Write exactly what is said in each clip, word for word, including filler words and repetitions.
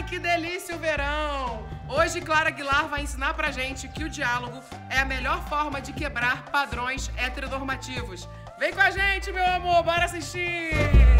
que delícia o verão! Hoje, Clara Aguilar vai ensinar pra gente que o diálogo é a melhor forma de quebrar padrões heteronormativos. Vem com a gente, meu amor, bora assistir!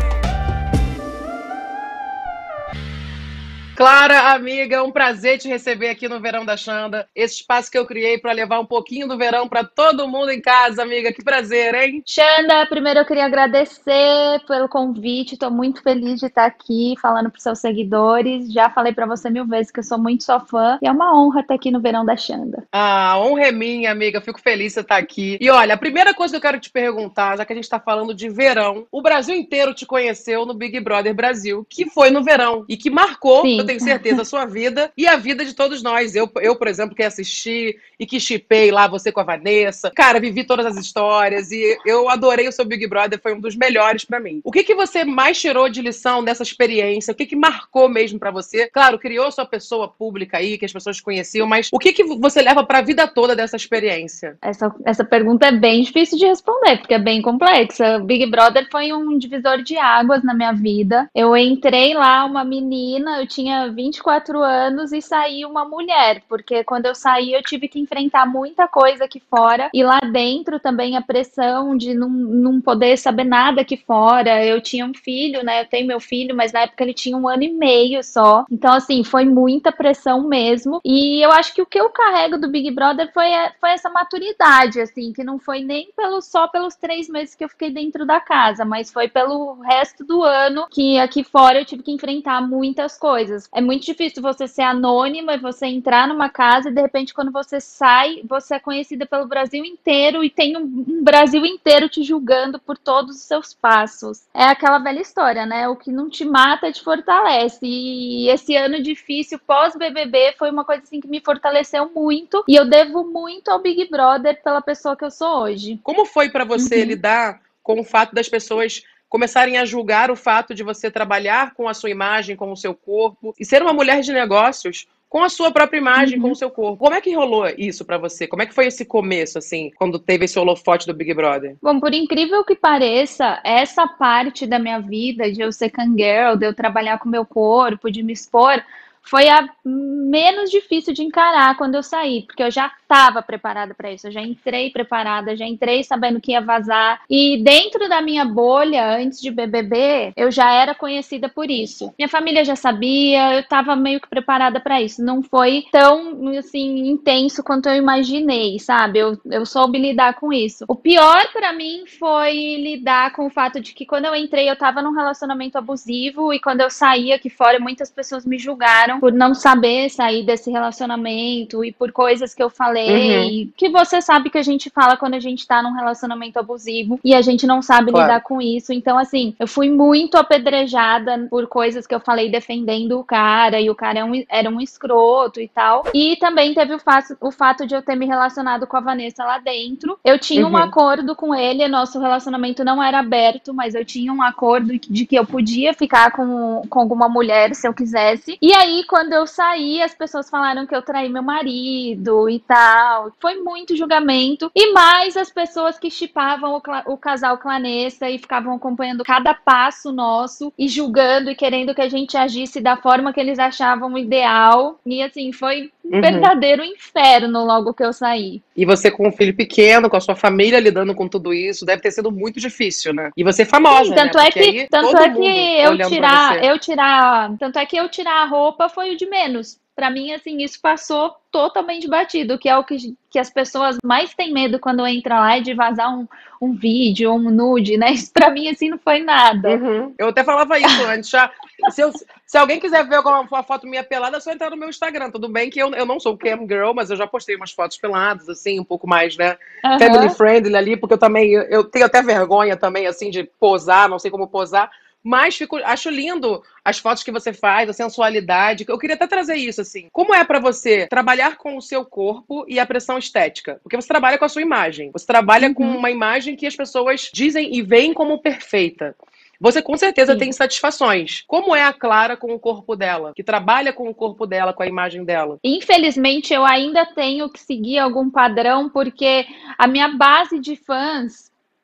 Clara, amiga, é um prazer te receber aqui no Verão da Xanda. Esse espaço que eu criei para levar um pouquinho do verão para todo mundo em casa, amiga. Que prazer, hein? Xanda, primeiro eu queria agradecer pelo convite. Estou muito feliz de estar aqui falando para os seus seguidores. Já falei para você mil vezes que eu sou muito sua fã e é uma honra estar aqui no Verão da Xanda. Ah, a honra é minha, amiga. Fico feliz de você estar aqui. E olha, a primeira coisa que eu quero te perguntar, já que a gente está falando de verão, o Brasil inteiro te conheceu no Big Brother Brasil, que foi no verão e que marcou, eu Sim. tenho certeza, a sua vida e a vida de todos nós. Eu, eu por exemplo, que assisti e que shippei lá você com a Vanessa. Cara, vivi todas as histórias e eu adorei o seu Big Brother, foi um dos melhores pra mim. O que que você mais tirou de lição dessa experiência? O que que marcou mesmo pra você? Claro, criou sua pessoa pública aí, que as pessoas conheciam, mas o que que você leva pra vida toda dessa experiência? Essa, essa pergunta é bem difícil de responder, porque é bem complexa. O Big Brother foi um divisor de águas na minha vida. Eu entrei lá, uma menina, eu tinha vinte e quatro anos e saí uma mulher, porque quando eu saí eu tive que enfrentar muita coisa aqui fora, e lá dentro também a pressão de não, não poder saber nada aqui fora. Eu tinha um filho, né? Eu tenho meu filho, mas na época ele tinha um ano e meio só. Então, assim, foi muita pressão mesmo. E eu acho que o que eu carrego do Big Brother foi, foi essa maturidade, assim, que não foi nem pelo, só pelos três meses que eu fiquei dentro da casa, mas foi pelo resto do ano que aqui fora eu tive que enfrentar muitas coisas. É muito difícil você ser anônima e você entrar numa casa e de repente quando você sai, você é conhecida pelo Brasil inteiro e tem um, um Brasil inteiro te julgando por todos os seus passos. É aquela velha história, né? O que não te mata te fortalece. E esse ano difícil pós-B B B foi uma coisa assim que me fortaleceu muito e eu devo muito ao Big Brother pela pessoa que eu sou hoje. Como foi pra você Uhum. lidar com o fato das pessoas começarem a julgar o fato de você trabalhar com a sua imagem, com o seu corpo, e ser uma mulher de negócios com a sua própria imagem, com Uhum. o seu corpo? Como é que rolou isso pra você? Como é que foi esse começo, assim, quando teve esse holofote do Big Brother? Bom, por incrível que pareça, essa parte da minha vida de eu ser Kangirl, de eu trabalhar com meu corpo, de me expor, foi a menos difícil de encarar quando eu saí, porque eu já estava preparada para isso, eu já entrei preparada, já entrei sabendo que ia vazar. E dentro da minha bolha, antes de B B B, eu já era conhecida por isso. Minha família já sabia, eu estava meio que preparada para isso. Não foi tão, assim, intenso quanto eu imaginei, sabe? Eu, eu soube lidar com isso. O pior para mim foi lidar com o fato de que quando eu entrei, eu estava num relacionamento abusivo e quando eu saí aqui fora, muitas pessoas me julgaram por não saber sair desse relacionamento e por coisas que eu Uhum, falei, que você sabe que a gente fala quando a gente tá num relacionamento abusivo e a gente não sabe lidar claro. com isso. Então, assim, eu fui muito apedrejada por coisas que eu falei defendendo o cara, e o cara é um- era um escroto e tal. E também teve o, fato o fato de eu ter me relacionado com a Vanessa lá dentro. Eu tinha um Uhum. acordo com ele, nosso relacionamento não era aberto, mas eu tinha um acordo de que eu podia ficar com, com alguma mulher se eu quisesse. E aí, quando eu saí, as pessoas falaram que eu traí meu marido e tal. Foi muito julgamento. E mais as pessoas que shippavam o, cla- o casal Clanessa e ficavam acompanhando cada passo nosso e julgando e querendo que a gente agisse da forma que eles achavam ideal. E assim, foi um Uhum. verdadeiro inferno logo que eu saí. E você com um filho pequeno, com a sua família lidando com tudo isso, deve ter sido muito difícil, né? E você é Sim, famosa, né? tanto é Porque que, aí tanto todo é que mundo eu olhando pra tirar, você. eu tirar, tanto é que eu tirar a roupa foi o de menos. Pra mim, assim, isso passou totalmente batido, que é o que, que as pessoas mais têm medo quando entra lá é de vazar um, um vídeo, um nude, né? Isso pra mim, assim, não foi nada. Uhum. Eu até falava isso antes. Já, se, eu- se alguém quiser ver alguma uma foto minha pelada, é só entrar no meu Instagram. Tudo bem que eu, eu não sou cam girl, mas eu já postei umas fotos peladas, assim, um pouco mais, né? Family Aham. friendly ali, porque eu também eu, eu tenho até vergonha também, assim, de posar, não sei como posar. Mas fico, acho lindo as fotos que você faz, a sensualidade. Eu queria até trazer isso, assim. Como é pra você trabalhar com o seu corpo e a pressão estética? Porque você trabalha com a sua imagem. Você trabalha com Uhum. uma imagem que as pessoas dizem e veem como perfeita. Você com certeza tem Sim. insatisfações. Como é a Clara com o corpo dela? Que trabalha com o corpo dela, com a imagem dela? Infelizmente, eu ainda tenho que seguir algum padrão, porque a minha base de fãs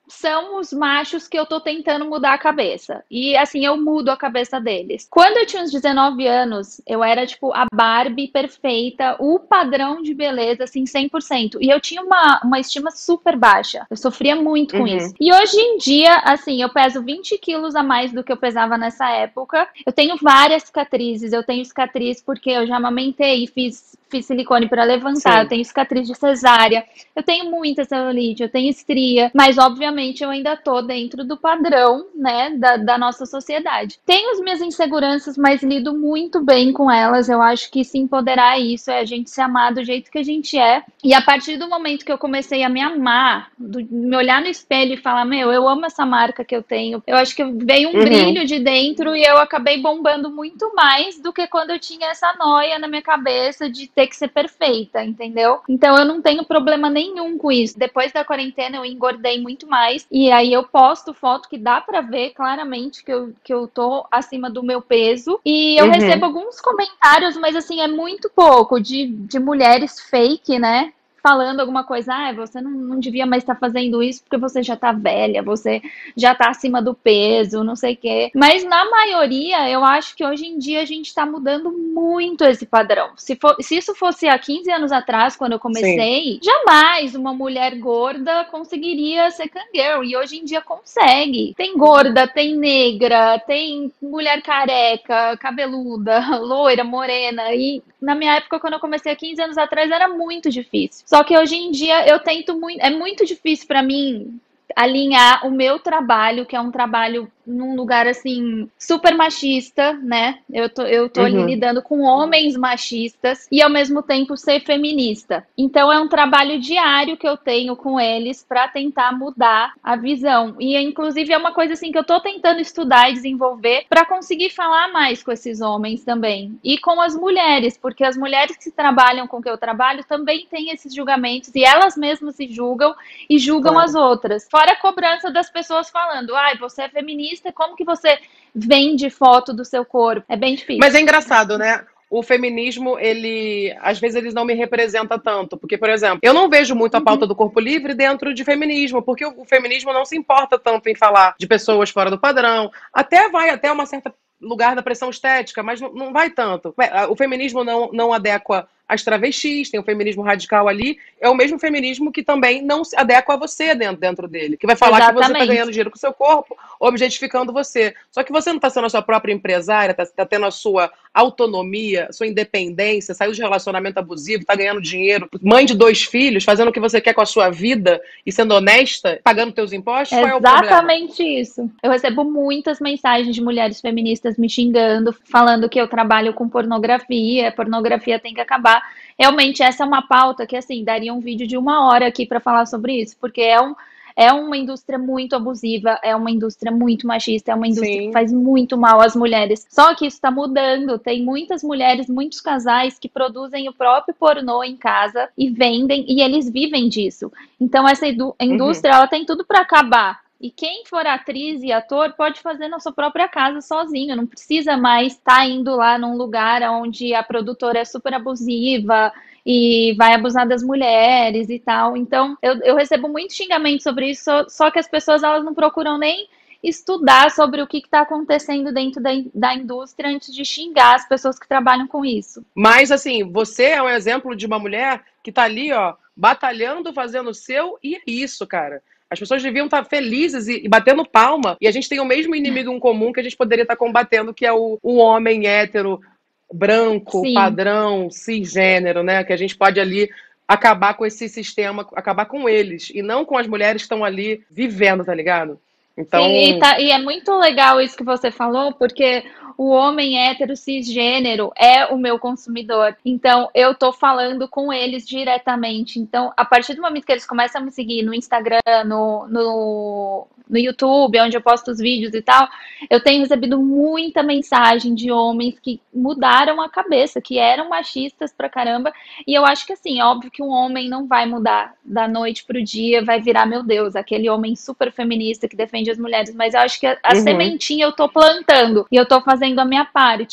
são os machos que eu tô tentando mudar a cabeça. E assim, eu mudo a cabeça deles. Quando eu tinha uns dezenove anos, eu era tipo a Barbie perfeita, o padrão de beleza, assim, cem por cento. E eu tinha uma, uma estima super baixa. Eu sofria muito com isso. Uhum. E hoje em dia, assim, eu peso vinte quilos a mais do que eu pesava nessa época. Eu tenho várias cicatrizes. Eu tenho cicatriz porque eu já amamentei e fiz, fiz silicone para levantar. Eu Sim. tenho cicatriz de cesárea. Eu tenho muita celulite, eu tenho estria, mas obviamente eu ainda tô dentro do padrão, né, da, da nossa sociedade. Tenho as minhas inseguranças, mas lido muito bem com elas. Eu acho que se empoderar é isso, é a gente se amar do jeito que a gente é. E a partir do momento que eu comecei a me amar, do, me olhar no espelho e falar, meu, eu amo essa marca que eu tenho, eu acho que veio um Uhum. brilho de dentro e eu acabei bombando muito mais do que quando eu tinha essa noia na minha cabeça de ter que ser perfeita, entendeu? Então eu não tenho problema nenhum com isso. Depois da quarentena eu engordei muito mais e aí eu posto foto que dá pra ver claramente que eu, que eu tô acima do meu peso e eu recebo Uhum. alguns comentários, mas assim, é muito pouco de, de mulheres fake, né? Falando alguma coisa, ah, você não, não devia mais estar fazendo isso porque você já tá velha, você já tá acima do peso, não sei o quê. Mas na maioria, eu acho que hoje em dia a gente tá mudando muito esse padrão. Se, for, se isso fosse há quinze anos atrás, quando eu Sim. comecei, jamais uma mulher gorda conseguiria ser Kangirl. E hoje em dia consegue. Tem gorda, tem negra, tem mulher careca, cabeluda, loira, morena. E na minha época, quando eu comecei há quinze anos atrás, era muito difícil. Só que hoje em dia eu tento muito. É muito difícil para mim alinhar o meu trabalho, que é um trabalho num lugar assim super machista, né? Eu tô, eu tô ali Uhum. lidando com homens machistas e ao mesmo tempo ser feminista. Então é um trabalho diário que eu tenho com eles para tentar mudar a visão. E inclusive é uma coisa assim que eu tô tentando estudar e desenvolver para conseguir falar mais com esses homens também e com as mulheres, porque as mulheres que trabalham com o que eu trabalho também têm esses julgamentos e elas mesmas se julgam e julgam as Claro. outras. Fora a cobrança das pessoas falando, ai, você é feminista, como que você vende foto do seu corpo? É bem Mas difícil. é engraçado, né? O feminismo, ele, às vezes, ele não me representa tanto. Porque, por exemplo, eu não vejo muito a pauta Uhum. do corpo livre dentro de feminismo, porque o feminismo não se importa tanto em falar de pessoas fora do padrão. Até vai até uma certa lugar da pressão estética, mas não, não vai tanto. O feminismo não, não adequa as travestis, tem o feminismo radical ali, é o mesmo feminismo que também não se adequa a você dentro, dentro dele, que vai falar que você está ganhando Exatamente. dinheiro com o seu corpo, objetificando você. Só que você não está sendo a sua própria empresária, está tá tendo a sua autonomia, sua independência, saiu de relacionamento abusivo, está ganhando dinheiro, mãe de dois filhos, fazendo o que você quer com a sua vida e sendo honesta, pagando teus impostos, qual é o problema? Exatamente isso. Eu recebo muitas mensagens de mulheres feministas me xingando, falando que eu trabalho com pornografia, pornografia tem que acabar. Realmente, essa é uma pauta que, assim, daria um vídeo de uma hora aqui para falar sobre isso, porque é um, é uma indústria muito abusiva, é uma indústria muito machista, é uma indústria que Sim. faz muito mal às mulheres. Só que isso está mudando. Tem muitas mulheres, muitos casais que produzem o próprio pornô em casa e vendem, e eles vivem disso. Então, essa Uhum. indústria, ela tem tudo para acabar. E quem for atriz e ator pode fazer na sua própria casa sozinho, não precisa mais estar tá indo lá num lugar onde a produtora é super abusiva e vai abusar das mulheres e tal. Então, eu, eu recebo muito xingamento sobre isso, só, só que as pessoas elas não procuram nem estudar sobre o que está acontecendo dentro da, da indústria antes de xingar as pessoas que trabalham com isso. Mas, assim, você é um exemplo de uma mulher que tá ali, ó, batalhando, fazendo o seu, e é isso, cara. As pessoas deviam estar felizes e, e batendo palma. E a gente tem o mesmo inimigo em comum que a gente poderia estar combatendo, que é o, o homem hétero, branco, Sim. padrão, cisgênero, né? Que a gente pode ali acabar com esse sistema, acabar com eles, e não com as mulheres que estão ali vivendo, tá ligado? Sim, e, Então, tá, e é muito legal isso que você falou, porque o homem hétero cisgênero é o meu consumidor. Então, eu tô falando com eles diretamente. Então, a partir do momento que eles começam a me seguir no Instagram, no, no, no YouTube, onde eu posto os vídeos e tal, eu tenho recebido muita mensagem de homens que mudaram a cabeça, que eram machistas pra caramba. E eu acho que, assim, é óbvio que um homem não vai mudar da noite pro dia, vai virar, meu Deus, aquele homem super feminista que defende as mulheres, mas eu acho que a, a uhum, sementinha eu tô plantando e eu tô fazendo a minha parte.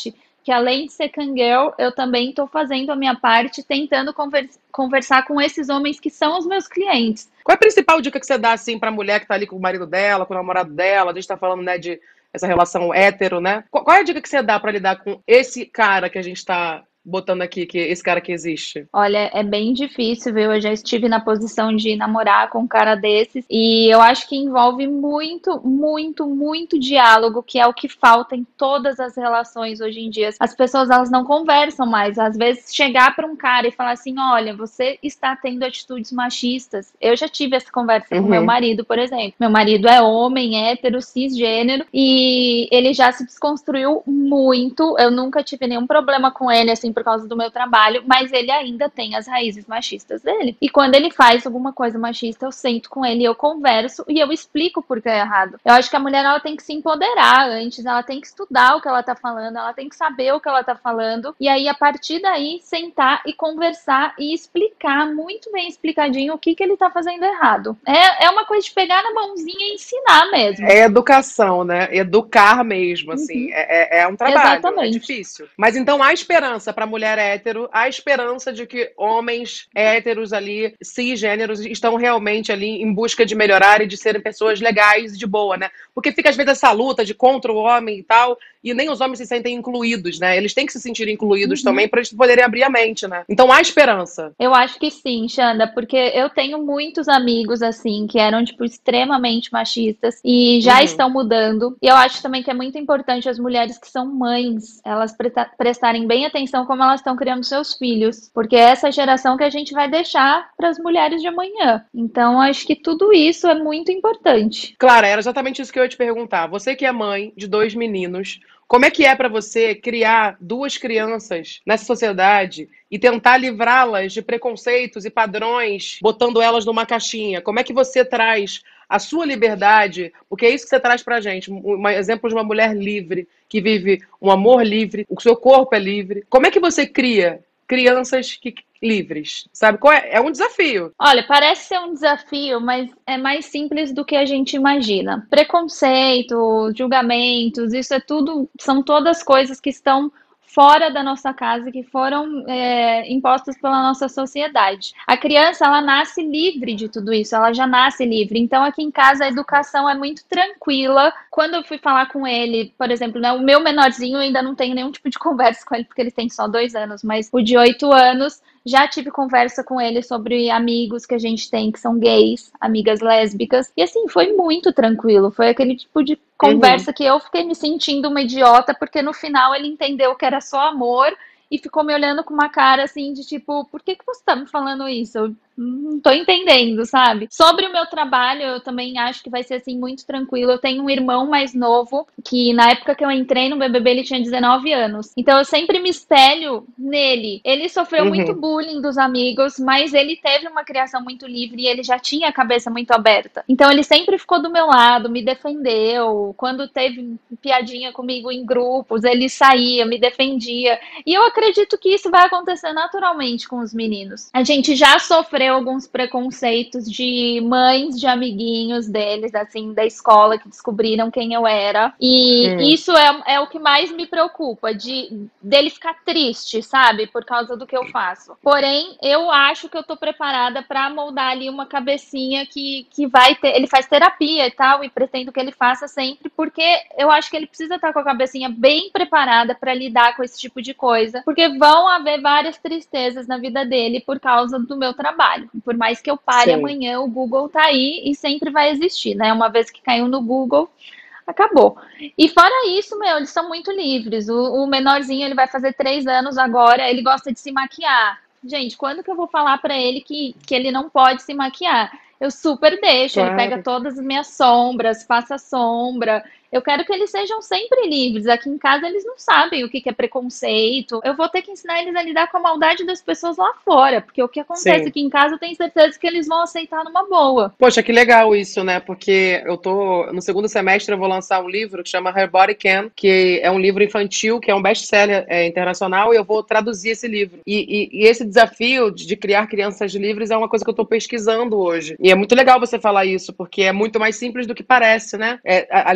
que além de ser Kangirl, eu também estou fazendo a minha parte, tentando convers conversar com esses homens que são os meus clientes. Qual é a principal dica que você dá, assim, pra mulher que tá ali com o marido dela, com o namorado dela? A gente tá falando, né, de essa relação hétero, né? Qual é a dica que você dá pra lidar com esse cara que a gente tá botando aqui, que esse cara que existe? Olha, é bem difícil, viu? Eu já estive na posição de namorar com um cara desses e eu acho que envolve muito, muito, muito diálogo, que é o que falta em todas as relações hoje em dia. As pessoas, elas não conversam mais. Às vezes, chegar para um cara e falar assim, olha, você está tendo atitudes machistas. Eu já tive essa conversa Uhum. com meu marido, por exemplo. Meu marido é homem, hétero, cisgênero e ele já se desconstruiu muito. Eu nunca tive nenhum problema com ele, assim, por causa do meu trabalho, mas ele ainda tem as raízes machistas dele. E quando ele faz alguma coisa machista, eu sento com ele, eu converso e eu explico por que é errado. Eu acho que a mulher, ela tem que se empoderar antes, ela tem que estudar o que ela tá falando, ela tem que saber o que ela tá falando, e aí, a partir daí, sentar e conversar e explicar muito bem explicadinho o que que ele tá fazendo errado. É, é uma coisa de pegar na mãozinha e ensinar mesmo. É educação, né? Educar mesmo, assim. Uhum. É, é, é um trabalho, Exatamente. é difícil. Mas então há esperança para mulher hétero, há esperança de que homens héteros ali, cisgêneros, estão realmente ali em busca de melhorar e de serem pessoas legais e de boa, né? Porque fica às vezes essa luta de contra o homem e tal, e nem os homens se sentem incluídos, né? Eles têm que se sentir incluídos Uhum. também para eles poderem abrir a mente, né? Então há esperança. Eu acho que sim, Xanda, porque eu tenho muitos amigos assim que eram tipo extremamente machistas e já Uhum. estão mudando. E eu acho também que é muito importante as mulheres que são mães, elas prestarem bem atenção como elas estão criando seus filhos, porque é essa geração que a gente vai deixar para as mulheres de amanhã. Então, acho que tudo isso é muito importante. Clara, era exatamente isso que eu ia te perguntar. Você que é mãe de dois meninos, como é que é para você criar duas crianças nessa sociedade e tentar livrá-las de preconceitos e padrões, botando elas numa caixinha? Como é que você traz a sua liberdade? Porque é isso que você traz pra gente, um exemplo de uma mulher livre, que vive um amor livre, o seu corpo é livre. Como é que você cria crianças que livres, sabe? Qual é? É um desafio. Olha, parece ser um desafio, mas é mais simples do que a gente imagina. Preconceito, julgamentos, isso é tudo, são todas coisas que estão fora da nossa casa, que foram é, impostas pela nossa sociedade. A criança, ela nasce livre de tudo isso, ela já nasce livre. Então, aqui em casa, a educação é muito tranquila. Quando eu fui falar com ele, por exemplo, né, o meu menorzinho, eu ainda não tenho nenhum tipo de conversa com ele, porque ele tem só dois anos, mas o de oito anos, já tive conversa com ele sobre amigos que a gente tem que são gays, amigas lésbicas, e assim, foi muito tranquilo, foi aquele tipo de conversa uhum. que eu fiquei me sentindo uma idiota, porque no final ele entendeu que era só amor e ficou me olhando com uma cara assim de tipo, por que que você tá me falando isso? Eu não tô entendendo, sabe? Sobre o meu trabalho, eu também acho que vai ser assim muito tranquilo. Eu tenho um irmão mais novo que na época que eu entrei no B B B ele tinha dezenove anos. Então eu sempre me espelho nele. Ele sofreu uhum. muito bullying dos amigos, mas ele teve uma criação muito livre e ele já tinha a cabeça muito aberta. Então ele sempre ficou do meu lado, me defendeu. Quando teve piadinha comigo em grupos, ele saía, me defendia. E eu acredito que isso vai acontecer naturalmente com os meninos. A gente já sofreu alguns preconceitos de mães de amiguinhos deles, assim, da escola, que descobriram quem eu era. E hum. isso é, é o que mais me preocupa, de dele ficar triste, sabe? Por causa do que eu faço. Porém, eu acho que eu tô preparada para moldar ali uma cabecinha que, que vai ter... Ele faz terapia e tal, e pretendo que ele faça sempre, porque eu acho que ele precisa estar com a cabecinha bem preparada para lidar com esse tipo de coisa, porque vão haver várias tristezas na vida dele por causa do meu trabalho. Por mais que eu pare Sim. amanhã, o Google tá aí e sempre vai existir, né? Uma vez que caiu no Google, acabou. E fora isso, meu, eles são muito livres. O, o menorzinho, ele vai fazer três anos agora, ele gosta de se maquiar. Gente, quando que eu vou falar pra ele que, que ele não pode se maquiar? Eu super deixo, claro. Ele pega todas as minhas sombras, passa sombra. Eu quero que eles sejam sempre livres. Aqui em casa eles não sabem o que é preconceito. Eu vou ter que ensinar eles a lidar com a maldade das pessoas lá fora, porque o que acontece Sim. aqui em casa eu tenho certeza que eles vão aceitar numa boa. Poxa, que legal isso, né? Porque eu tô no segundo semestre, eu vou lançar um livro que chama Her Body Can, que é um livro infantil, que é um best-seller é, internacional, e eu vou traduzir esse livro. E, e, e esse desafio de, de criar crianças livres é uma coisa que eu tô pesquisando hoje. E é muito legal você falar isso, porque é muito mais simples do que parece, né? É, a, a liberdade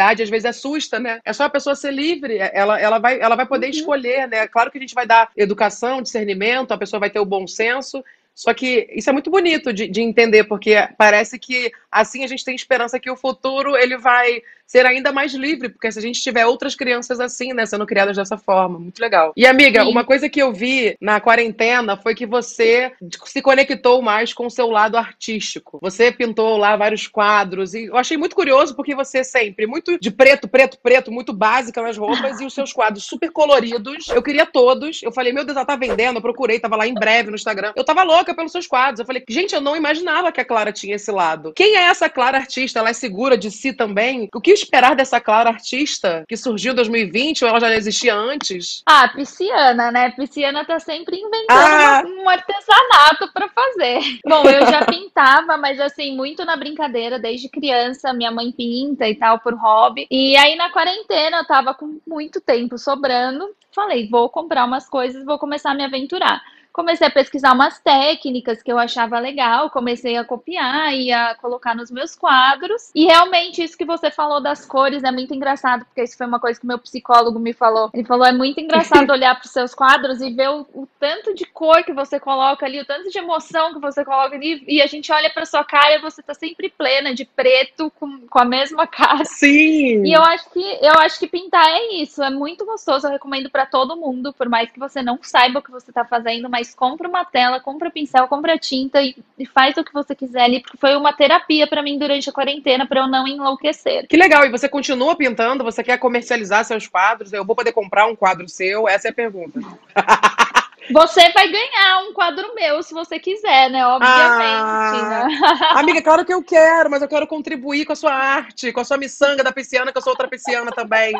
realidade às vezes assusta, né? É só a pessoa ser livre, ela, ela, vai, ela vai poder Uhum. escolher, né? Claro que a gente vai dar educação, discernimento, a pessoa vai ter o bom senso, só que isso é muito bonito de, de entender, porque parece que assim a gente tem esperança que o futuro ele vai ser ainda mais livre, porque se a gente tiver outras crianças assim, né, sendo criadas dessa forma, muito legal. E amiga, Sim. uma coisa que eu vi na quarentena foi que você se conectou mais com o seu lado artístico. Você pintou lá vários quadros e eu achei muito curioso porque você sempre muito de preto, preto, preto, muito básica nas roupas e os seus quadros super coloridos. Eu queria todos. Eu falei, meu Deus, ela tá vendendo, eu procurei, tava lá em breve no Instagram. Eu tava louca pelos seus quadros. Eu falei, gente, eu não imaginava que a Clara tinha esse lado. Quem é essa Clara artista? Ela é segura de si também? O que esperar dessa Clara artista que surgiu em dois mil e vinte ou ela já existia antes? Ah, pisciana, né? Pisciana tá sempre inventando Ah! uma, um artesanato para fazer. Bom, eu já pintava, mas assim, muito na brincadeira, desde criança, minha mãe pinta e tal, por hobby. E aí na quarentena eu tava com muito tempo sobrando, falei, vou comprar umas coisas, vou começar a me aventurar. Comecei a pesquisar umas técnicas que eu achava legal, comecei a copiar e a colocar nos meus quadros. E realmente isso que você falou das cores é muito engraçado, porque isso foi uma coisa que meu psicólogo me falou. Ele falou, é muito engraçado olhar para os seus quadros e ver o, o tanto de cor que você coloca ali, o tanto de emoção que você coloca ali, e a gente olha para sua cara e você tá sempre plena, de preto, com, com a mesma cara. Sim! E eu acho que eu acho que pintar é isso, é muito gostoso, eu recomendo para todo mundo, por mais que você não saiba o que você tá fazendo, mas compra uma tela, compra pincel, compra tinta e, e faz o que você quiser ali, porque foi uma terapia para mim durante a quarentena, para eu não enlouquecer. Que legal, e você continua pintando? Você quer comercializar seus quadros? Eu vou poder comprar um quadro seu? Essa é a pergunta. Você vai ganhar um quadro meu se você quiser, né? Obviamente. Ah, né? amiga, claro que eu quero, mas eu quero contribuir com a sua arte, com a sua miçanga da pisciana, que eu sou outra pisciana também.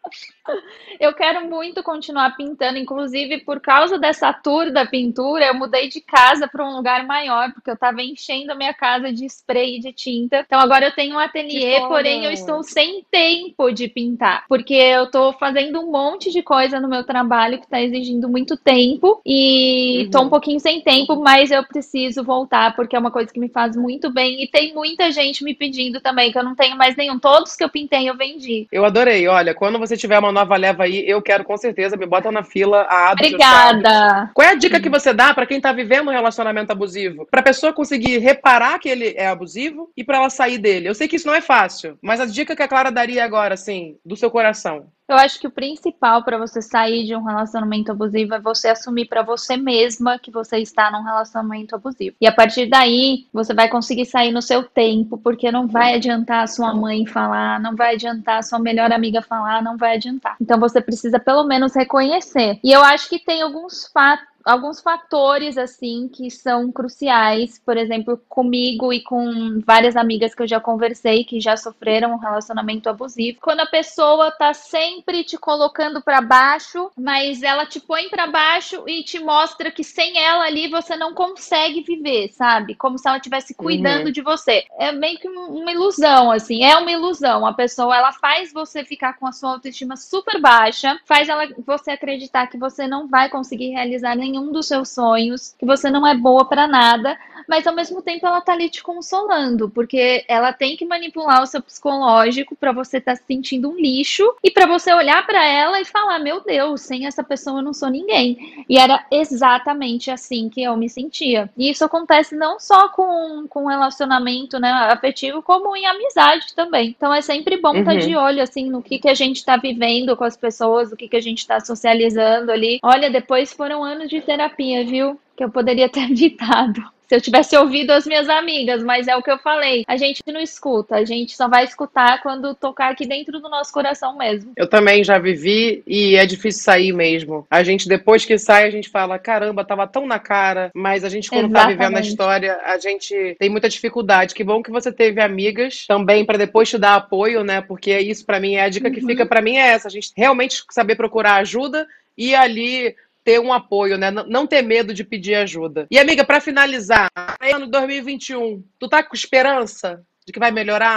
Eu quero muito continuar pintando, inclusive por causa dessa tour da pintura, eu mudei de casa para um lugar maior, porque eu estava enchendo a minha casa de spray e de tinta. Então agora eu tenho um ateliê, porém eu estou sem tempo de pintar, porque eu estou fazendo um monte de coisa no meu trabalho que está exigindo muito tempo e estou Uhum. um pouquinho sem tempo, mas eu preciso voltar, porque é uma coisa que me faz muito bem e tem muita gente me pedindo também, que eu não tenho mais nenhum. Todos que eu pintei eu vendi. Eu adorei. Olha, quando você tiver uma nova leva aí, eu quero com certeza. Me bota na fila a dos seus quadros. Obrigada. Qual é a dica que você dá pra quem tá vivendo um relacionamento abusivo? Pra pessoa conseguir reparar que ele é abusivo e pra ela sair dele. Eu sei que isso não é fácil, mas a dica que a Clara daria agora, assim, do seu coração. Eu acho que o principal para você sair de um relacionamento abusivo é você assumir para você mesma que você está num relacionamento abusivo. E a partir daí, você vai conseguir sair no seu tempo, porque não vai adiantar a sua mãe falar, não vai adiantar a sua melhor amiga falar, não vai adiantar. Então você precisa pelo menos reconhecer. E eu acho que tem alguns fatos alguns fatores assim que são cruciais, por exemplo, comigo e com várias amigas que eu já conversei que já sofreram um relacionamento abusivo. Quando a pessoa tá sempre te colocando para baixo, mas ela te põe para baixo e te mostra que sem ela ali você não consegue viver, sabe? Como se ela estivesse cuidando Uhum. de você. É meio que uma ilusão, assim, é uma ilusão. A pessoa, ela faz você ficar com a sua autoestima super baixa, faz ela, você acreditar que você não vai conseguir realizar nenhum um dos seus sonhos, que você não é boa para nada, mas ao mesmo tempo ela tá ali te consolando, porque ela tem que manipular o seu psicológico para você estar tá se sentindo um lixo e para você olhar para ela e falar, meu Deus, sem essa pessoa eu não sou ninguém. E era exatamente assim que eu me sentia. E isso acontece não só com, com relacionamento, né, afetivo, como em amizade também. Então é sempre bom estar Uhum. tá de olho assim no que que a gente tá vivendo com as pessoas, o que que a gente tá socializando ali. Olha, depois foram anos de terapia, viu? Que eu poderia ter evitado se eu tivesse ouvido as minhas amigas, mas é o que eu falei. A gente não escuta, a gente só vai escutar quando tocar aqui dentro do nosso coração mesmo. Eu também já vivi e é difícil sair mesmo. A gente, depois que sai, a gente fala, caramba, tava tão na cara, mas a gente, quando Exatamente. tá vivendo a história, a gente tem muita dificuldade. Que bom que você teve amigas também para depois te dar apoio, né? Porque isso, para mim, é a dica que Uhum. fica para mim é essa. A gente realmente saber procurar ajuda e ali ter um apoio, né? Não ter medo de pedir ajuda. E, amiga, para finalizar, ano dois mil e vinte e um, tu tá com esperança de que vai melhorar?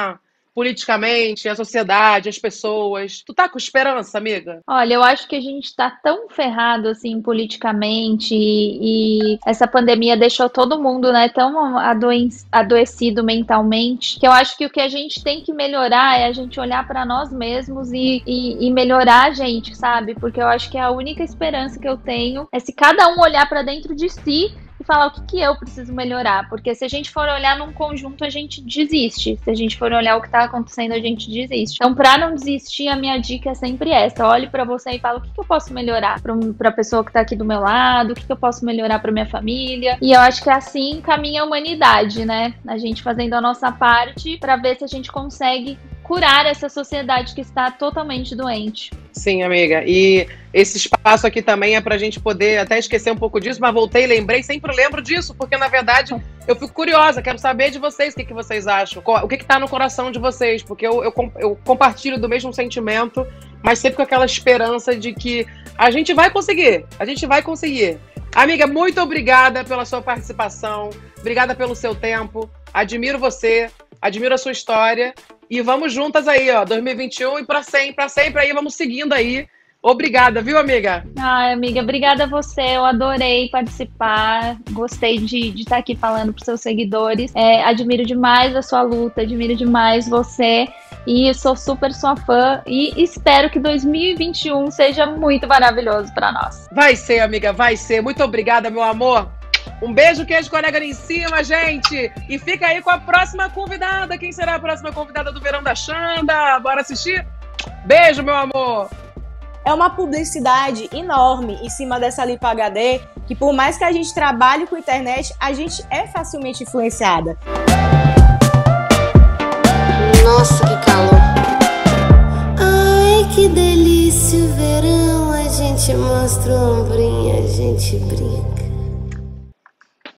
politicamente, a sociedade, as pessoas. Tu tá com esperança, amiga? Olha, eu acho que a gente está tão ferrado assim politicamente e, e essa pandemia deixou todo mundo, né, tão adoe adoecido mentalmente, que eu acho que o que a gente tem que melhorar é a gente olhar para nós mesmos e, e, e melhorar a gente, sabe? Porque eu acho que a única esperança que eu tenho é se cada um olhar para dentro de si e falar o que, que eu preciso melhorar, porque se a gente for olhar num conjunto, a gente desiste. Se a gente for olhar o que tá acontecendo, a gente desiste. Então, pra não desistir, a minha dica é sempre essa: olhe pra você e fala o que, que eu posso melhorar pra, pra pessoa que tá aqui do meu lado, o que, que eu posso melhorar pra minha família. E eu acho que assim caminha a humanidade, né? A gente fazendo a nossa parte pra ver se a gente consegue curar essa sociedade que está totalmente doente. Sim, amiga. E esse espaço aqui também é pra gente poder até esquecer um pouco disso, mas voltei, lembrei, sempre lembro disso, porque na verdade eu fico curiosa, quero saber de vocês o que, que vocês acham, o que que tá no coração de vocês, porque eu, eu, eu compartilho do mesmo sentimento, mas sempre com aquela esperança de que a gente vai conseguir, a gente vai conseguir. Amiga, muito obrigada pela sua participação, obrigada pelo seu tempo, admiro você, admiro a sua história. E vamos juntas aí, ó, dois mil e vinte e um e pra sempre, pra sempre aí, vamos seguindo aí. Obrigada, viu, amiga? Ai, amiga, obrigada a você, eu adorei participar, gostei de, de estar aqui falando pros seus seguidores, é, admiro demais a sua luta, admiro demais você e sou super sua fã e espero que dois mil e vinte e um seja muito maravilhoso pra nós. Vai ser, amiga, vai ser. Muito obrigada, meu amor. Um beijo, queijo, colega ali em cima, gente. E fica aí com a próxima convidada. Quem será a próxima convidada do Verão da Xanda? Bora assistir? Beijo, meu amor. É uma publicidade enorme em cima dessa Lipo H D, que por mais que a gente trabalhe com internet, a gente é facilmente influenciada. Nossa, que calor. Ai, que delícia o verão. A gente mostra o ombrinho, a gente brinca.